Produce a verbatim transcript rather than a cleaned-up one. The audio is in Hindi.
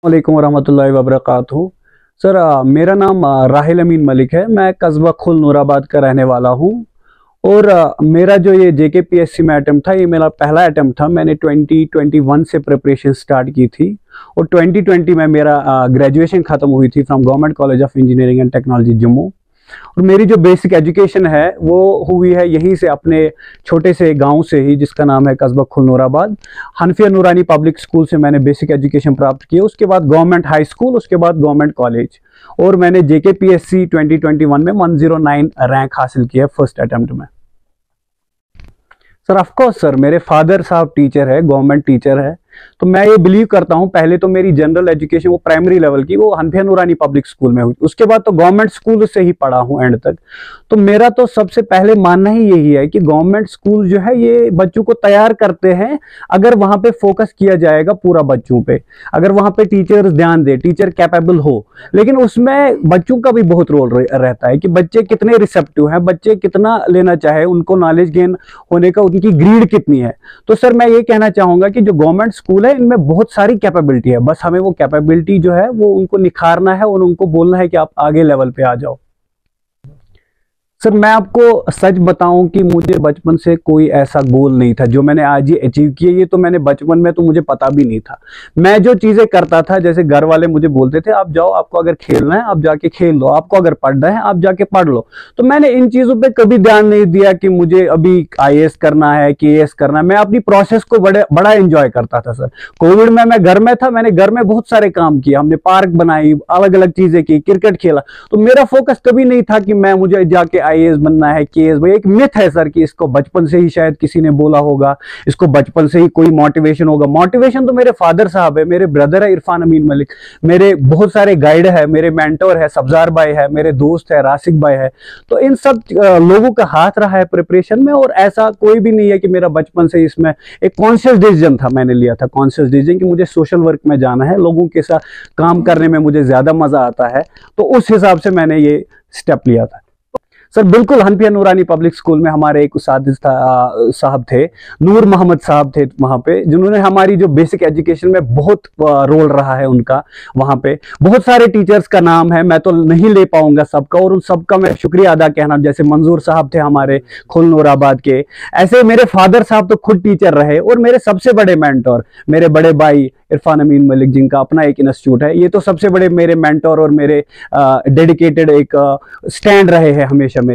वालेकुम वरहमतुल्लाहि वबरकातुहू। सर अ, मेरा नाम अ, राहिल अमीन मलिक है। मैं कस्बा खुल नूराबाद का रहने वाला हूँ। और अ, मेरा जो ये जे के पी एस सी में अटैम्प्ट था, ये मेरा पहला अटैम्प्ट था। मैंने ट्वेंटी ट्वेंटी वन से प्रिपरेशन स्टार्ट की थी और ट्वेंटी ट्वेंटी में मेरा ग्रेजुएशन ख़त्म हुई थी from government college of engineering and technology Jammu. और मेरी जो बेसिक एजुकेशन है वो हुई है यहीं से, अपने छोटे से गांव से ही, जिसका नाम है कस्बा खुल नूराबाद। हनफिया नूरानी पब्लिक स्कूल से मैंने बेसिक एजुकेशन प्राप्त की। उसके बाद गवर्नमेंट हाई स्कूल, उसके बाद गवर्नमेंट कॉलेज, और मैंने J K P S C twenty twenty one में वन ज़ीरो नाइन रैंक हासिल किया फर्स्ट अटेम्प्ट में। सर ऑफकोर्स सर, मेरे फादर साहब टीचर है, गवर्नमेंट टीचर है, तो मैं ये बिलीव करता हूँ पहले तो मेरी जनरल एजुकेशन वो प्राइमरी लेवल की वो हनफिया नूरानी पब्लिक स्कूल में हुई। उसके बाद तो गवर्नमेंट स्कूल से ही पढ़ा हूँ एंड तक। तो मेरा तो सबसे पहले मानना ही यही है कि गवर्नमेंट स्कूल जो है ये बच्चों को तैयार करते हैं, अगर वहां पे फोकस किया जाएगा पूरा बच्चों पे, अगर वहां पे टीचर्स ध्यान दे, टीचर कैपेबल हो। लेकिन उसमें बच्चों का भी बहुत रोल रहता है कि बच्चे कितने रिसेप्टिव हैं, बच्चे कितना लेना चाहे, उनको नॉलेज गेन होने का उनकी ग्रीड कितनी है। तो सर मैं ये कहना चाहूंगा कि जो गवर्नमेंट स्कूल है इनमें बहुत सारी कैपेबिलिटी है, बस हमें वो कैपेबिलिटी जो है वो उनको निखारना है और उनको बोलना है कि आप आगे लेवल पे आ जाओ। सर मैं आपको सच बताऊं कि मुझे बचपन से कोई ऐसा गोल नहीं था जो मैंने आज ये अचीव किया। ये तो मैंने बचपन में तो मुझे पता भी नहीं था। मैं जो चीजें करता था, जैसे घर वाले मुझे बोलते थे आप जाओ, आपको अगर खेलना है आप जाके खेल लो, आपको अगर पढ़ना है आप जाके पढ़ लो, तो मैंने इन चीजों पे कभी ध्यान नहीं दिया कि मुझे अभी आई ए एस करना है, के ए एस करना है। मैं अपनी प्रोसेस को बड़े बड़ा एंजॉय करता था। सर कोविड में मैं घर में था, मैंने घर में बहुत सारे काम किए, हमने पार्क बनाई, अलग अलग चीजें की, क्रिकेट खेला। तो मेरा फोकस कभी नहीं था कि मैं मुझे जाके आई ए एस बनना है, केस। भाई एक मिथ है सर कि इसको बचपन से ही शायद किसी ने बोला होगा, इसको बचपन से ही कोई मोटिवेशन होगा। मोटिवेशन तो मेरे फादर साहब है, मेरे ब्रदर है इरफान अमीन मलिक, मेरे बहुत सारे गाइड है, मेरे मेंटोर है सब्जार भाई है, मेरे दोस्त है राशिक भाई है। तो इन सब लोगों का हाथ रहा है प्रिपरेशन में। और ऐसा कोई भी नहीं है कि मेरा बचपन से इसमें एक कॉन्शियस डिसीजन था, मैंने लिया था कॉन्शियस डिसीजन कि मुझे सोशल वर्क में जाना है, लोगों के साथ काम करने में मुझे ज्यादा मजा आता है। तो उस हिसाब से मैंने ये स्टेप लिया था। सर बिल्कुल, हनफिया नूरानी पब्लिक स्कूल में हमारे एक उस्ताद साहब थे, नूर मोहम्मद साहब थे वहाँ पे, जिन्होंने हमारी जो बेसिक एजुकेशन में बहुत रोल रहा है उनका। वहाँ पे बहुत सारे टीचर्स का नाम है, मैं तो नहीं ले पाऊंगा सबका, और उन सबका मैं शुक्रिया अदा कहना। जैसे मंजूर साहब थे हमारे खुल नूराबाद के, ऐसे मेरे फादर साहब तो खुद टीचर रहे। और मेरे सबसे बड़े मेंटोर मेरे बड़े भाई इरफान अमीन मलिक, जिनका अपना एक इंस्टीट्यूट है, ये तो सबसे बड़े मेरे मेंटोर और मेरे डेडिकेटेड एक स्टैंड रहे हैं हमेशा